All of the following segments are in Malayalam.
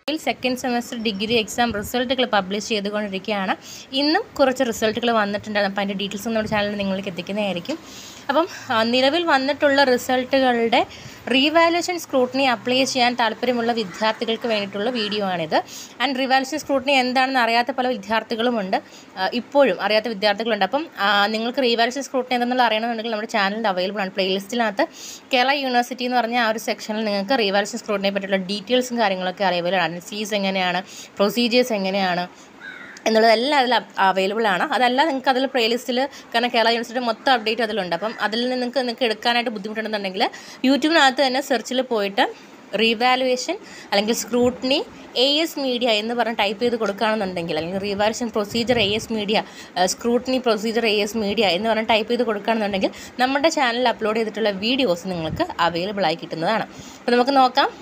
സെക്കൻഡ് സെമസ്റ്റർ ഡിഗ്രി എക്സാം റിസൾട്ടുകൾ പബ്ലിഷ് ചെയ്തുകൊണ്ടിരിക്കുകയാണ്. ഇന്നും കുറച്ച് റിസൾട്ടുകൾ വന്നിട്ടുണ്ട്. അപ്പോൾ അതിൻ്റെ ഡീറ്റെയിൽസ് നമ്മുടെ ചാനലിൽ നിങ്ങൾക്ക് എത്തിക്കുന്നതായിരിക്കും. അപ്പം നിലവിൽ വന്നിട്ടുള്ള റിസൾട്ടുകളുടെ റീവാലുവേഷൻ സ്ക്രൂട്ടിനി അപ്ലൈ ചെയ്യാൻ താല്പര്യമുള്ള വിദ്യാർത്ഥികൾക്ക് വേണ്ടിയിട്ടുള്ള വീഡിയോ ആണിത്. ആൻഡ് റീവാലുവേഷൻ സ്ക്രൂട്ടിനി എന്താണെന്ന് അറിയാത്ത പല വിദ്യാർത്ഥികളുമുണ്ട്, ഇപ്പോഴും അറിയാത്ത വിദ്യാർത്ഥികളുണ്ട്. അപ്പം നിങ്ങൾക്ക് റീവാലുവേഷൻ സ്ക്രൂട്ടിനി എന്താണെന്നുള്ള അറിയണമെന്നുണ്ടെങ്കിൽ നമ്മുടെ ചാനലിൽ അവൈലബിൾ ആണ്. പ്ലേലിസ്റ്റിനകത്ത് കേരള യൂണിവേഴ്സിറ്റി എന്ന് പറഞ്ഞ ആ ഒരു സെക്ഷനിൽ നിങ്ങൾക്ക് റീവാലുവേഷൻ സ്ക്രൂട്ടിനിയെ പറ്റിയുള്ള ഡീറ്റെയിൽസും കാര്യങ്ങളൊക്കെ അവൈലബിൾ ആണ്. ഫീസ് എങ്ങനെയാണ്, പ്രൊസീജിയേഴ്സ് എങ്ങനെയാണ് എന്നുള്ളതെല്ലാം അതിൽ അവൈലബിൾ ആണ്. അതല്ല നിങ്ങൾക്ക് അതിൽ പ്ലേലിസ്റ്റിൽ, കാരണം കേരള യൂണിവേഴ്സിറ്റി മൊത്തം അപ്ഡേറ്റ് അതിലുണ്ട്. അപ്പം അതിൽ നിന്ന് നിങ്ങൾക്ക് എടുക്കാനായിട്ട് ബുദ്ധിമുട്ടുണ്ടെന്നുണ്ടെങ്കിൽ യൂട്യൂബിനകത്ത് തന്നെ സെർച്ചിൽ പോയിട്ട് റീവാലുവേഷൻ അല്ലെങ്കിൽ സ്ക്രൂട്ടിനി AS മീഡിയ എന്ന് പറഞ്ഞ് ടൈപ്പ് ചെയ്ത് കൊടുക്കുകയാണെന്നുണ്ടെങ്കിൽ, അല്ലെങ്കിൽ revaluation procedure AS media, scrutiny procedure AS media എന്ന് പറഞ്ഞ് ടൈപ്പ് ചെയ്ത് കൊടുക്കുകയാണെന്നുണ്ടെങ്കിൽ നമ്മുടെ ചാനലിൽ അപ്ലോഡ് ചെയ്തിട്ടുള്ള വീഡിയോസ് നിങ്ങൾക്ക് അവൈലബിൾ ആയി കിട്ടുന്നതാണ്. അപ്പോൾ നമുക്ക് നോക്കാം.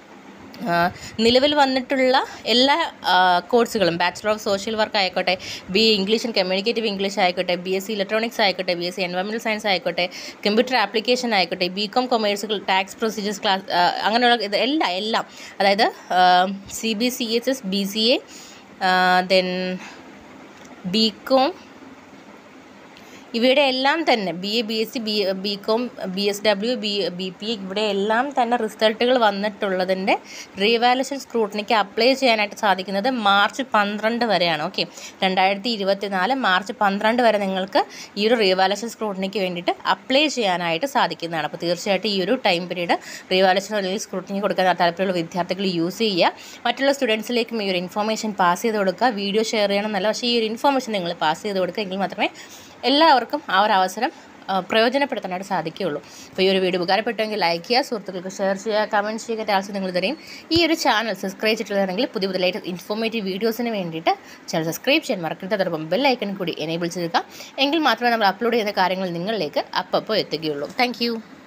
നിലവിൽ വന്നിട്ടുള്ള എല്ലാ കോഴ്സുകളും, ബാച്ചിലർ ഓഫ് സോഷ്യൽ വർക്ക് ആയിക്കോട്ടെ, BA English and communicative English ആയിക്കോട്ടെ, BSc ഇലക്ട്രോണിക്സ് ആയിക്കോട്ടെ, BSc എൻവയോൺമെൻറ്റൽ സയൻസ് ആയിക്കോട്ടെ, കമ്പ്യൂട്ടർ ആപ്ലിക്കേഷൻ ആയിക്കോട്ടെ, BCom commerce, tax procedures class, അങ്ങനെയുള്ള ഇത് എല്ലാം അതായത് CBCSS, BCA, ദെൻ BCom, ഇവയുടെ എല്ലാം തന്നെ BA, BSc, BCom, BSW, BPA ഇവിടെ എല്ലാം തന്നെ റിസൾട്ടുകൾ വന്നിട്ടുള്ളതിൻ്റെ റീവാലുവേഷൻ സ്ക്രൂട്ടിനിക്ക് അപ്ലൈ ചെയ്യാനായിട്ട് സാധിക്കുന്നത് മാർച്ച് 12 വരെയാണ്. ഓക്കെ, 2024 മാർച്ച് 12 വരെ നിങ്ങൾക്ക് ഈ ഒരു റീവാലുവേഷൻ സ്ക്രൂട്ടിനിക്ക് വേണ്ടിയിട്ട് അപ്ലൈ ചെയ്യാനായിട്ട് സാധിക്കുന്നതാണ്. അപ്പോൾ തീർച്ചയായിട്ടും ഈ ഒരു ടൈം പീരീഡ് റീവാലുവേഷൻ അല്ലെങ്കിൽ സ്ക്രൂട്ടിനി കൊടുക്കാൻ താല്പര്യമുള്ള വിദ്യാർത്ഥികൾ യൂസ് ചെയ്യുക. മറ്റുള്ള സ്റ്റുഡൻസിലേക്കും ഈ ഒരു ഇൻഫോർമേഷൻ പാസ് ചെയ്ത് കൊടുക്കുക. വീഡിയോ ഷെയർ ചെയ്യണമെന്നല്ല, പക്ഷേ ഈ ഒരു ഇൻഫോർമേഷൻ നിങ്ങൾ പാസ് ചെയ്ത് കൊടുക്കുക. എങ്കിൽ മാത്രമേ എല്ലാവർക്കും ആ ഒരു അവസരം പ്രയോജനപ്പെടുത്താനായിട്ട് സാധിക്കുകയുള്ളൂ. അപ്പോൾ ഈ ഒരു വീഡിയോ ഉപകാരപ്പെട്ടുവെങ്കിൽ ലൈക്ക് ചെയ്യുക, സുഹൃത്തുക്കൾക്ക് ഷെയർ ചെയ്യുക, കമൻറ്റ് ചെയ്യുക. ആൾസോ നിങ്ങൾ ഇതുവരെയും ഈ ഒരു ചാനൽ സബ്സ്ക്രൈബ് ചെയ്തിട്ടുള്ളതാണെങ്കിൽ പുതിയ ലേറ്റസ്റ്റ് ഇൻഫോർമേറ്റീവ് വീഡിയോസിന് വേണ്ടിയിട്ട് ചാനൽ സബ്സ്ക്രൈബ് ചെയ്യാൻ മറക്കരുത്. അതോടൊപ്പം ബെൽ ഐക്കൺ കൂടി എനേബിൾ ചെയ്യുക. എങ്കിൽ മാത്രമേ നമ്മൾ അപ്ലോഡ് ചെയ്യുന്ന കാര്യങ്ങൾ നിങ്ങളിലേക്ക് അപ്പോൾ എത്തുകയുള്ളൂ. താങ്ക്